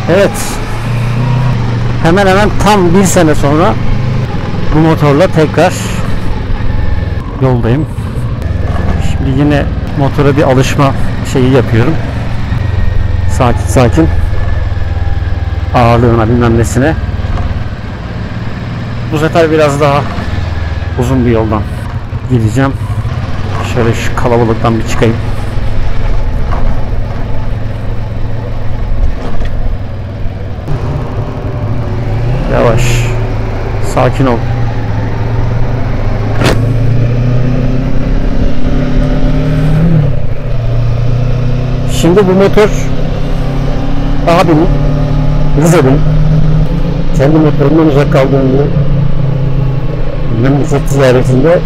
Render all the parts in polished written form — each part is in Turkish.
Evet. Hemen hemen tam bir sene sonra bu motorla tekrar yoldayım. Şimdi yine motora bir alışma şeyi yapıyorum. Sakin sakin. Ağırlığına bilmem nesine. Bu sefer biraz daha uzun bir yoldan gideceğim. Şöyle şu kalabalıktan bir çıkayım. Yavaş. Sakin ol. Şimdi bu motor abimin, Rize'nin kendi motorundan uzak kaldığını memleket ziyaretinde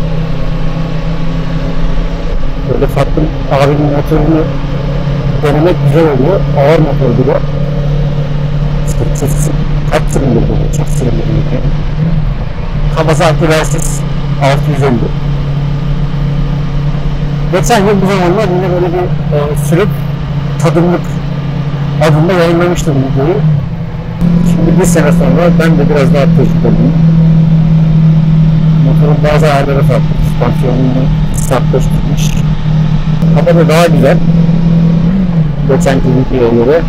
böyle farklı abimin motorunu denemek güzel oluyor. Ağır motor gibi. Kaç silindir bu? Çok silindir. Kabası akülersiz 650. Geçen yıl bu zamanlar yine böyle bir sürüp tadımlık adında yayınlamıştım videoyu. Şimdi bir sene sonra ben de biraz daha tecrübeliyim. Motorun bazı ayarları farklı. Süspansiyonunu sertleştirmiş. Hava da daha güzel. Geçenki videoya göre.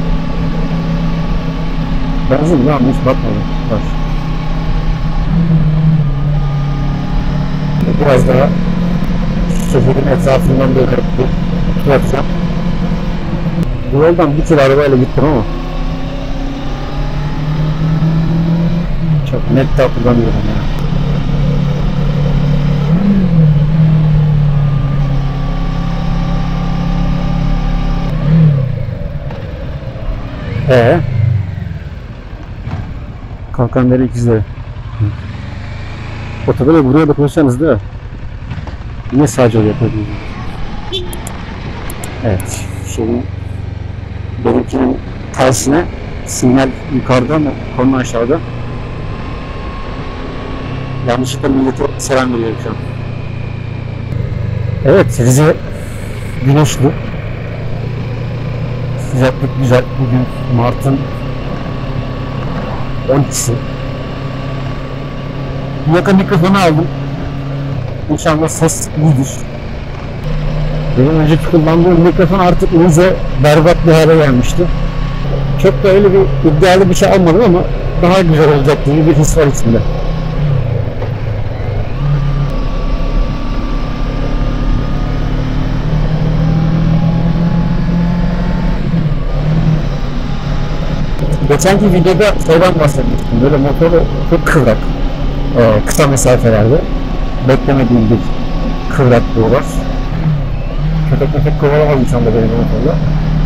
Benzin mi almış bakmadım. Var. Biraz daha şehrin etrafından böyle bir tur atacağım. Bu yoldan bir kilo arabayla gittim ama çok net de hatırlamıyorum ya. Kalkanları ikizleri. Otobüse buraya da koysanız da yine sadece öyle yapabiliriz. Evet. Benimkinin tersine sinyal yukarıda ama konu aşağıda. Yanlışlıkla millete selam veriyorum şu an. Evet, Rize güneşli. Sıcaklık güzel. Bugün Mart'ın 12'si. Yaka mikrofonu aldım. İnşallah ses iyidir. Benim önceki kullandığım mikrofon artık iyice berbat bir hale gelmişti. Çok da öyle bir iddialı bir şey almadım ama daha güzel olacak gibi bir his var içinde. Geçenki videoda şeyden bahsetmiştim. Böyle motoru çok kıvrak. Kısa mesafelerde beklemediğim bir kıvraklığı var. Köpek kovalamadım şu anda benim motorla.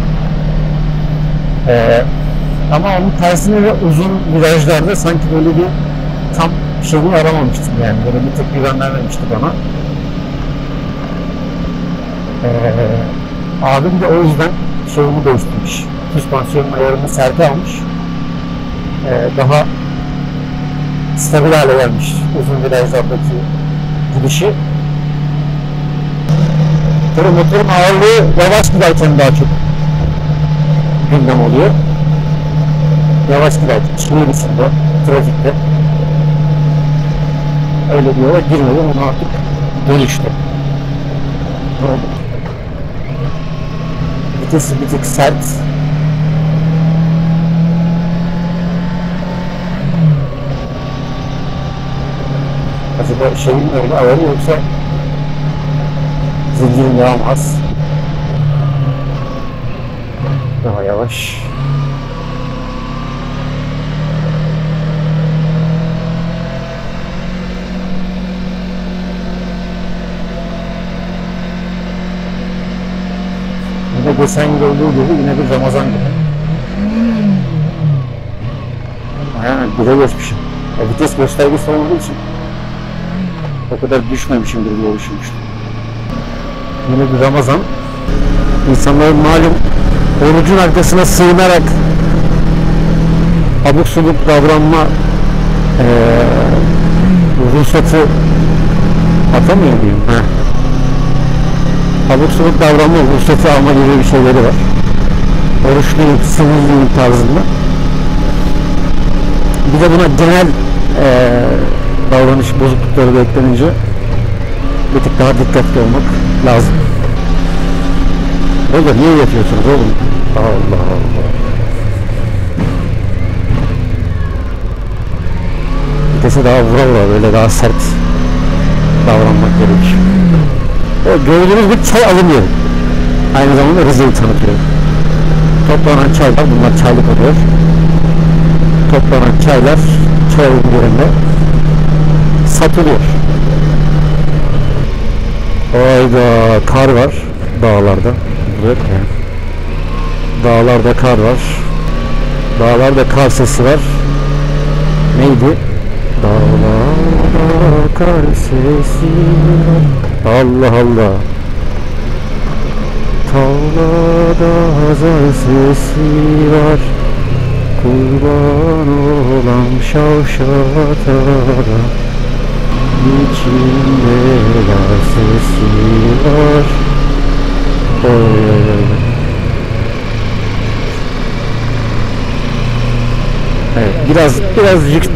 Ama onun tersine ve uzun virajlarda sanki böyle bir tam şeyini aramamıştım yani. Böyle bir tek güven vermemişti bana. Abim de o yüzden şeyini değiştirmiş. Süspansiyonun ayarını serte almış. Daha stabil hale gelmiş uzun virajlardaki gidişi. Tabii motorun ağırlığı yavaş giderken daha çok gündem oluyor. Yavaş giderken, şehir içinde, trafikte. Öyle bir yola girmedim ama artık dönüştü. Ne oldu? Vitesi bir tık sert. Acaba şeyin öyle ayarı yoksa zincirin yağmaz. Daha yavaş. Yine geçen yıl olduğu gibi yine bir Ramazan gibi. Yani bire geçmişim. Vites göstergesi olduğu için o kadar düşmemişimdir diye düşünmüştüm. Yine bir Ramazan. İnsanların malum orucun arkasına sığınarak abuk subuk davranma ruhsatı atamıyor diyeyim. Abuk subuk davranma ruhsatı alma gibi bir şeyleri var. Oruçluyum, sıvılıyım tarzında. Bir de buna genel davranış bozuklukları da eklenince bir tık daha dikkatli olmak lazım. Böyle niye yapıyorsunuz oğlum? Allah Allah. Vitese daha vura böyle daha sert davranmak gerekiyor. O gördüğünüz bir çay alım yeri. Aynı zamanda Rize'yi tanıtıyor. Toplanan çaylar, bunlar çaylık oluyor. Toplanan çaylar çay alım yerinde satılıyor. Ayda kar var dağlarda. Evet, yani. Dağlarda kar var. Dağlarda kar sesi var. Neydi? Dağlarda kar sesi var. Allah Allah. Tavlada hazar sesi var. Kurban olan şavşatara İçinde yar sesi var. Oy. Evet, birazcık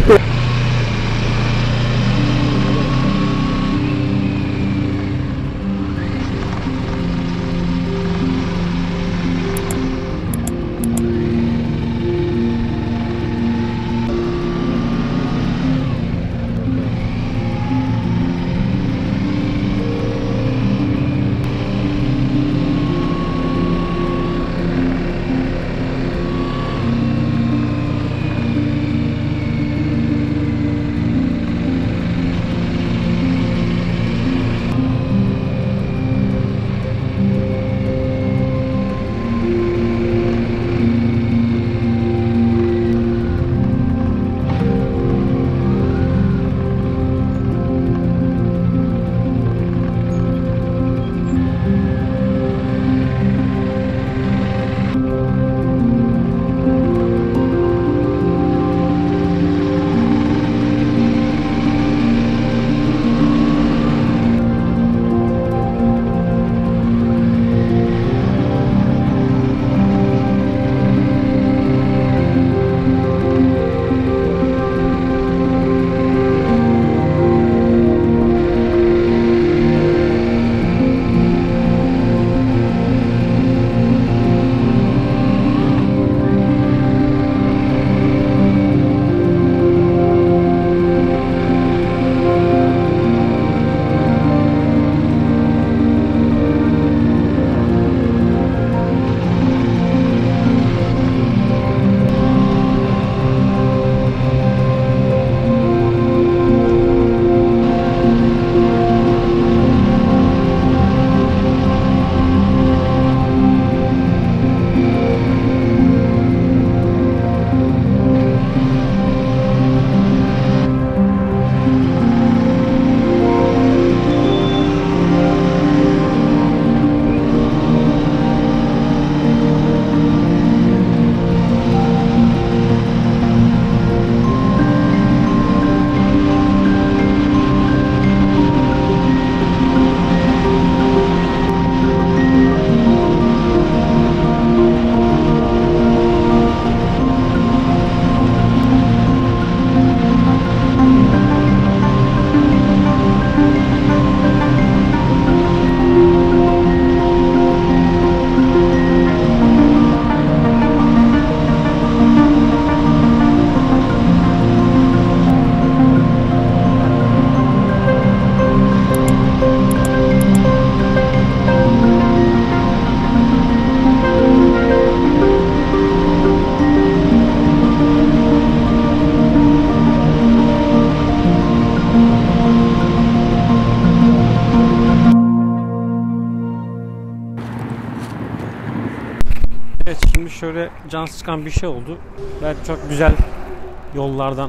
Evet, şimdi şöyle can sıkan bir şey oldu. Ben çok güzel yollardan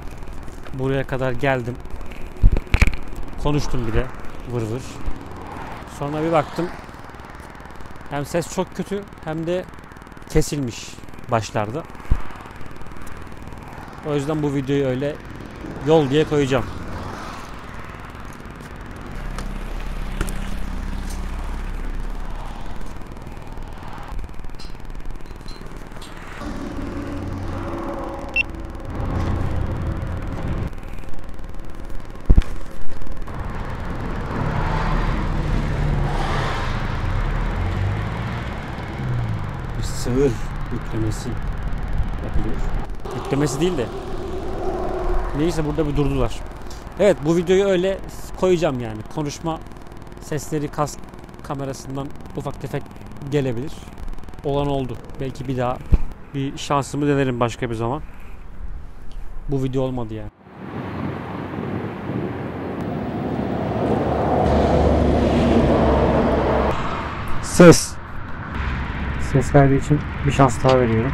buraya kadar geldim. Konuştum bir de vır vır. Sonra bir baktım hem ses çok kötü hem de kesilmiş başlarda. O yüzden bu videoyu öyle yol diye koyacağım. sığır yüklemesi yapılıyor. Yüklemesi değil de. Neyse burada bir durdular. Evet, bu videoyu öyle koyacağım yani. Konuşma sesleri kask kamerasından ufak tefek gelebilir. Olan oldu. Belki bir daha bir şansımı denerim başka bir zaman. Bu video olmadı yani. Ses kaydı için bir şans daha veriyorum.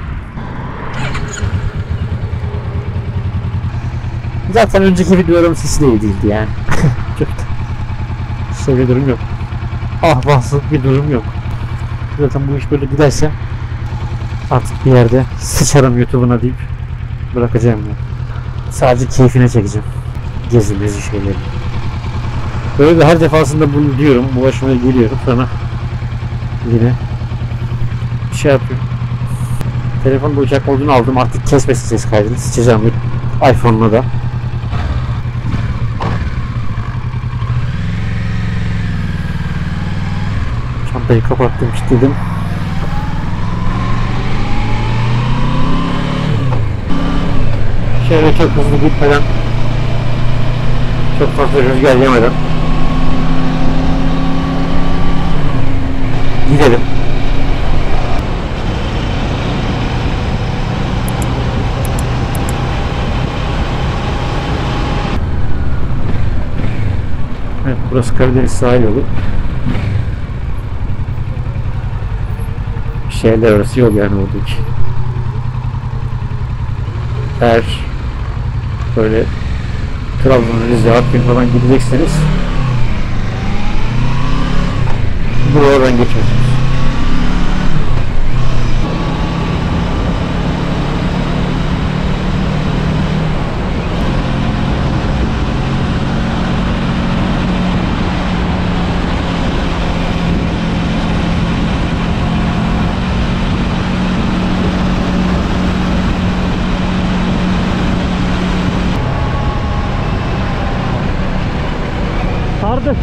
Zaten önceki videoların sesi de iyi değildi yani. Çok da bir durum yok. Ahvahsız bir durum yok. Zaten bu iş böyle giderse artık bir yerde sıçarım YouTube'una deyip bırakacağım ya. Sadece keyfine çekeceğim. Gezimizi şeyleri. Böyle de her defasında bunu diyorum. Bu başıma geliyorum. Sonra yine şey yapıyorum. Telefonda uçak modunu aldım. Artık kesmesin ses kaydını. Sıçacağım iPhone'la da. Çantayı kapattım, kilitledim. Şöyle çok hızlı gitmeden, çok fazla rüzgar yemeden gidelim. Evet, burası Karadeniz sahil yolu. Şehirler arası yol yani oradaki. Eğer böyle Trabzon, Rize, Artvin falan gidecekseniz buradan geçiyorsunuz. Sardı.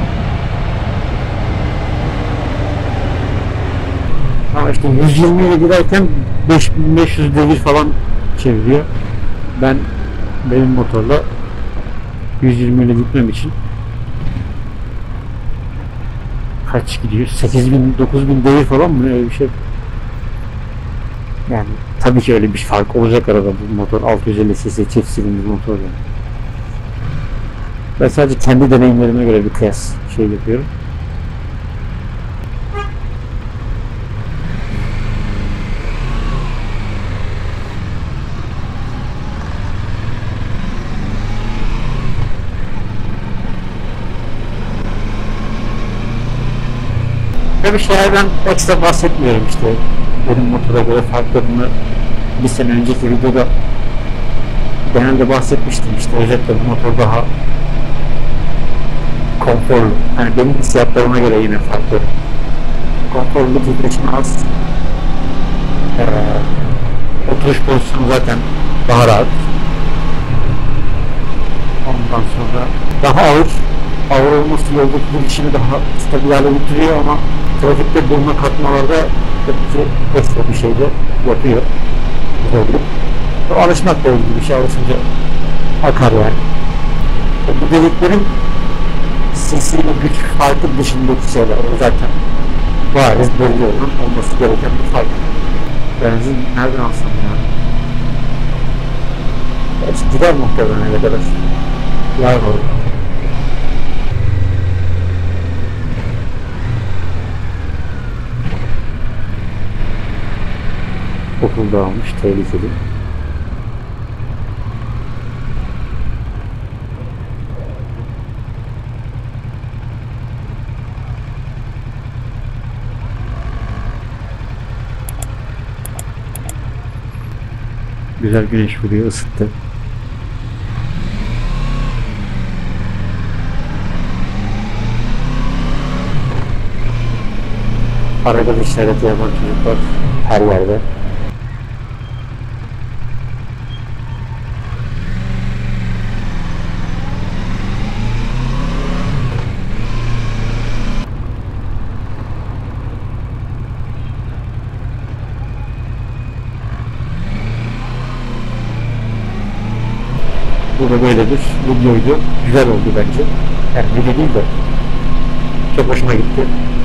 Ama işte 120 ile giderken 5500 devir falan çeviriyor. Benim motorla 120 ile gitmem için kaç gidiyor? 8000 9000 devir falan mı? Öyle bir şey. Yani tabii ki öyle bir fark olacak arada bu motor 650 cc çift silindir motor yani. Ben sadece kendi deneyimlerime göre bir kıyas yapıyorum. Böyle şeylerden ekstra bahsetmiyorum işte. Benim motora göre farklarını bir sene önceki videoda genelde bahsetmiştim işte. Özellikle bu motor daha konforlu. Yani benim hissiyatlarıma göre yine farklı. Konforlu, titreşimi az. Oturuş pozisyonu zaten daha rahat. Ondan sonra daha ağır. Ağır olması yoldaki girişini daha stabil hale getiriyor ama trafikte durma katmalarda tabii ki ekstra bir şey de yapıyor. Alışmakla ilgili bir şey, alışınca akar yani. Bu dediklerim sesiyle güç farkı dışındaki şeyler. O zaten bariz belli olan olması gereken bir fark. Benzin nereden alsam ya? Gerçi gider muhtemelen eve kadar. Yar olur. Okulda almış, tehlikeli. Güzel güneş vuruyor, ısıttı. Arada bir işaret yapan çocuklar her yerde. da böyle bir videoydu. Güzel oldu bence. Yani video değil de çok hoşuma gitti.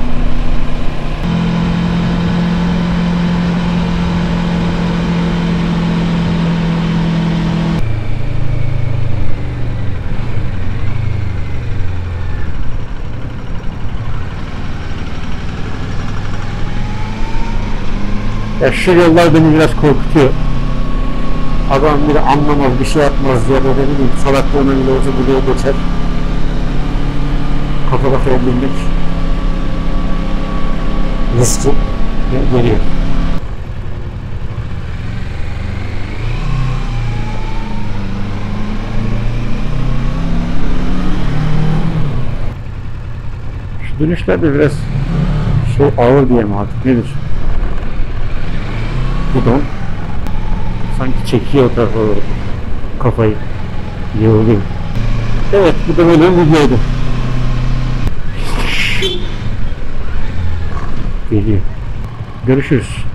Ya şu yollar beni biraz korkutuyor. Adam biri anlamaz, bir şey yapmaz ya da ne bileyim salaklığına bile olsa buraya geçer. Kafa kafaya binmek riski geliyor. Şu dönüşler de biraz şey ağır diye mi artık nedir? Gidon sanki çekiyor o tarafa doğru kafayı, yığılıyor. Evet, bu da böyle bir videoydu. Geliyor. Görüşürüz.